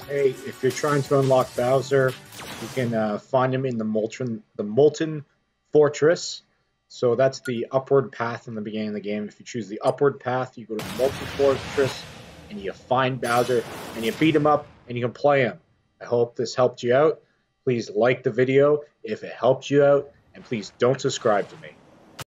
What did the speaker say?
Hey, if you're trying to unlock Bowser, you can find him in the Molten Fortress. So that's the upward path in the beginning of the game. If you choose the upward path, you go to the Molten Fortress and you find Bowser and you beat him up and you can play him. I hope this helped you out. Please like the video if it helped you out, and please don't subscribe to me.